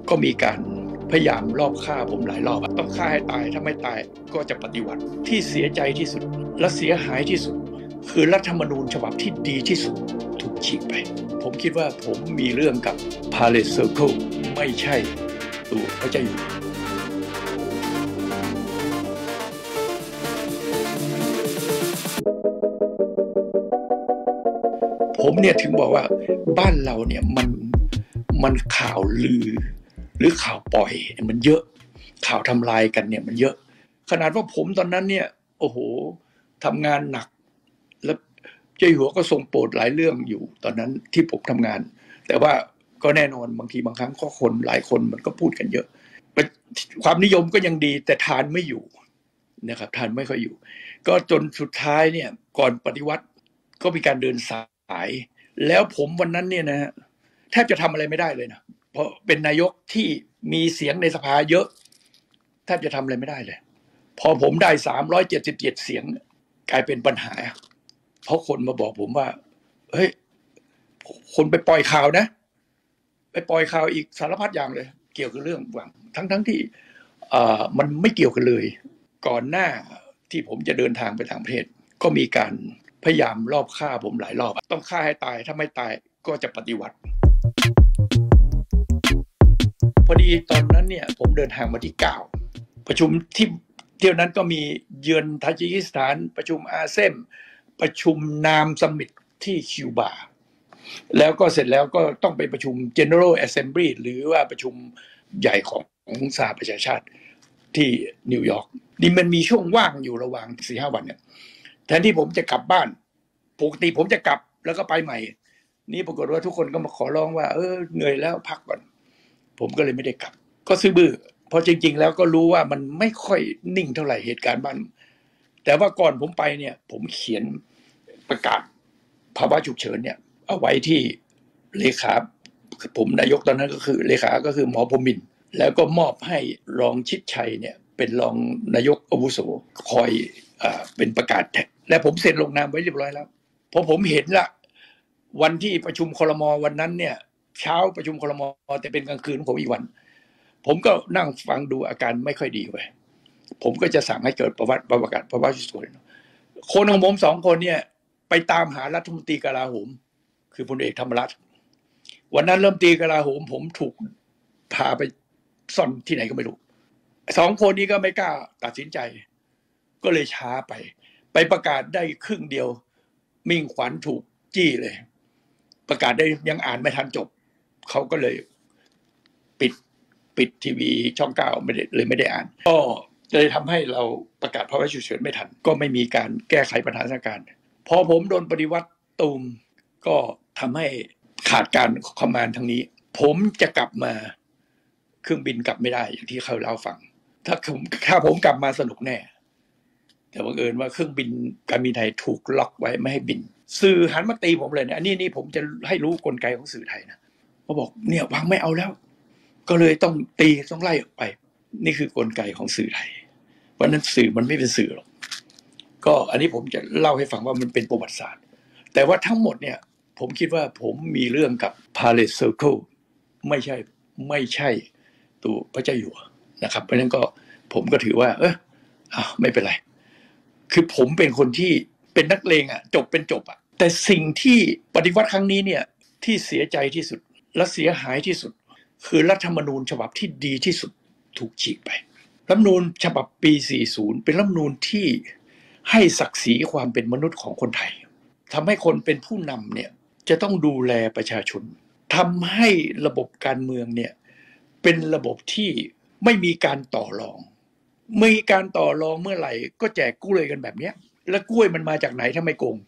ก็มีการพยายามลอบฆ่าผมหลายรอบต้องฆ่าให้ตายถ้าไม่ตายก็จะปฏิวัติที่เสียใจที่สุดและเสียหายที่สุดคือรัฐธรรมนูญฉบับที่ดีที่สุดถูกฉีกไปผมคิดว่าผมมีเรื่องกับ Palace Circle ไม่ใช่ตัวพระเจ้าอยู่ผมเนี่ยถึงบอกว่าบ้านเราเนี่ยมันข่าวลือหรือข่าวปล่อยมันเยอะข่าวทำลายกันเนี่ยมันเยอะขนาดว่าผมตอนนั้นเนี่ยโอ้โหทำงานหนักแล้วเจ้าอยู่หัวก็ทรงโปรดหลายเรื่องอยู่ตอนนั้นที่ผมทำงานแต่ว่าก็แน่นอนบางทีบางครั้งก็คนหลายคนมันก็พูดกันเยอะความนิยมก็ยังดีแต่ทานไม่อยู่นะครับทานไม่ค่อยอยู่ก็จนสุดท้ายเนี่ยก่อนปฏิวัติก็มีการเดินสายแล้วผมวันนั้นเนี่ยนะแทบจะทำอะไรไม่ได้เลยนะเพราะเป็นนายกที่มีเสียงในสภาเยอะแทบจะทำอะไรไม่ได้เลยพอผมได้377เสียงกลายเป็นปัญหาเพราะคนมาบอกผมว่าเฮ้ยคนไปปล่อยข่าวนะไปปล่อยข่าวอีกสารพัดอย่างเลยเกี่ยวกับเรื่องหวังทั้งที่มันไม่เกี่ยวกันเลยก่อนหน้าที่ผมจะเดินทางไปต่างประเทศก็มีการพยายามลอบฆ่าผมหลายรอบต้องฆ่าให้ตายถ้าไม่ตายก็จะปฏิวัติพอดีตอนนั้นเนี่ยผมเดินทางมาที่9ประชุมที่เที่ยวนั้นก็มีเยือนทาจิกิสถานประชุมอาเซียนประชุมนามซัมมิตที่คิวบาแล้วก็เสร็จแล้วก็ต้องไปประชุม General Assembly หรือว่าประชุมใหญ่ของสหประชาชาติที่นิวยอร์กนี่มันมีช่วงว่างอยู่ระหว่าง 4-5 วันเนี่ยแทนที่ผมจะกลับบ้านปกติผมจะกลับแล้วก็ไปใหม่นี่ปรากฏว่าทุกคนก็มาขอร้องว่าเหนื่อยแล้วพักก่อนผมก็เลยไม่ได้กลับก็ซื่อบื้อเพราะจริงๆแล้วก็รู้ว่ามันไม่ค่อยนิ่งเท่าไหร่เหตุการณ์บ้านแต่ว่าก่อนผมไปเนี่ยผมเขียนประกาศภาวะฉุกเฉินเนี่ยเอาไว้ที่เลขาผมนายกตอนนั้นก็คือเลขาก็คือหมอพรหมินทร์แล้วก็มอบให้รองชิดชัยเนี่ยเป็นรองนายกอาวุโสคอยเป็นประกาศและผมเซ็นลงนามไว้เรียบร้อยแล้วพอผมเห็นละวันที่ประชุมครม.วันนั้นเนี่ยเช้าประชุมครม.แต่เป็นกลางคืนผมอีกวันผมก็นั่งฟังดูอาการไม่ค่อยดีเว้ยผมก็จะสั่งให้เกิดประกาศภาวะฉุกเฉินคนของผม2คนเนี่ยไปตามหารัฐมนตรีกลาโหมคือพลเอกธรรมรัฐวันนั้นเริ่มตีกลาโหมผมถูกพาไปซ่อนที่ไหนก็ไม่รู้2คนนี้ก็ไม่กล้าตัดสินใจก็เลยช้าไปประกาศได้ครึ่งเดียวมิ่งขวัญถูกจี้เลยประกาศได้ยังอ่านไม่ทันจบเขาก็เลยปิดทีวีช่อง9ไม่ได้อ่านก็เลยทำให้เราประกาศภาวะฉุกเฉินไม่ทันก็ไม่มีการแก้ไขปัญหาสถานการณ์พอผมโดนปฏิวัติตูมก็ทำให้ขาดการคอมมานด์ทางนี้ผมจะกลับมาเครื่องบินกลับไม่ได้อย่างที่เขาเล่าฟังถ้าผมกลับมาสนุกแน่แต่บังเอิญว่าเครื่องบินการบินไทยถูกล็อกไว้ไม่ให้บินสื่อหันมาตีผมเลยนะอันนี้ผมจะให้รู้กลไกของสื่อไทยนะเขาบอกเนี่ยวางไม่เอาแล้วก็เลยต้องตีต้องไล่ออกไปนี่คือกลไกของสื่อไทยวันนั้นสื่อมันไม่เป็นสื่อหรอกก็อันนี้ผมจะเล่าให้ฟังว่ามันเป็นประวัติศาสตร์แต่ว่าทั้งหมดเนี่ยผมคิดว่าผมมีเรื่องกับ Palace Circle ไม่ใช่ตัวพระเจ้าอยู่หัวนะครับเพราะฉะนั้นก็ผมก็ถือว่าไม่เป็นไรคือผมเป็นคนที่เป็นนักเลงจบเป็นจบแต่สิ่งที่ปฏิวัติครั้งนี้เนี่ยที่เสียใจที่สุดและเสียหายที่สุดคือรัฐธรรมนูญฉบับที่ดีที่สุดถูกฉีกไปรัฐธรรมนูญฉบับปี40เป็นรัฐธรรมนูญที่ให้ศักดิ์ศรีความเป็นมนุษย์ของคนไทยทำให้คนเป็นผู้นำเนี่ยจะต้องดูแลประชาชนทำให้ระบบการเมืองเนี่ยเป็นระบบที่ไม่มีการต่อรองมีการต่อรองเมื่อไหร่ก็แจกกล้วยกันแบบนี้แล้วกล้วยมันมาจากไหนถ้าไม่โกง